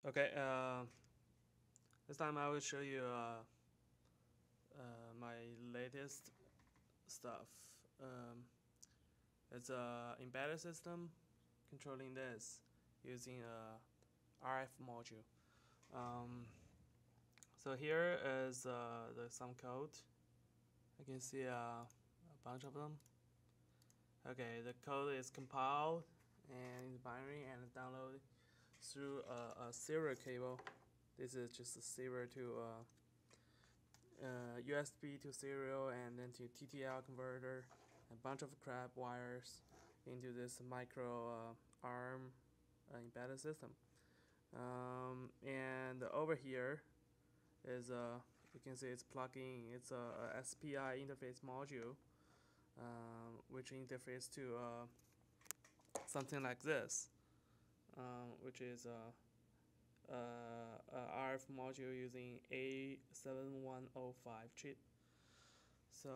Okay, this time I will show you my latest stuff. It's a embedded system controlling this using a RF module. So here is some code. I can see a bunch of them. Okay, the code is compiled and is binary and downloaded through a serial cable. This is just a serial to USB to serial and then to TTL converter, a bunch of crap wires into this micro ARM embedded system. And over here is you can see it's plugging. It's a SPI interface module, which interface to something like this, which is a RF module using A7105 chip. So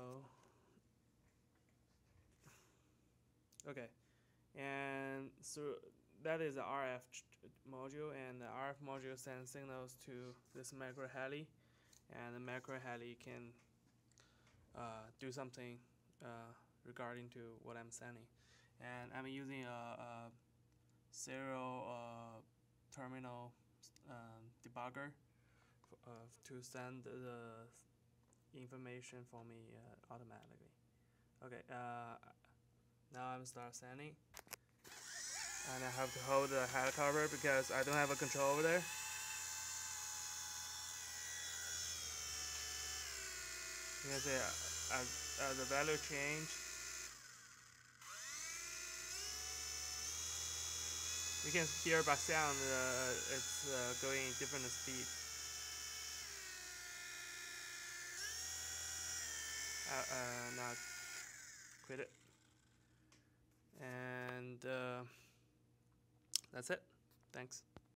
okay, and so that is the RF module, and the RF module sends signals to this macro heli, and the macro heli can do something regarding to what I'm sending. And I'm using a serial terminal debugger to send the information for me automatically. Okay, now I'm start sending, and I have to hold the head cover because I don't have a control over there. You can see as the value change, you can hear by sound it's going different speed. Now quit it, and that's it. Thanks.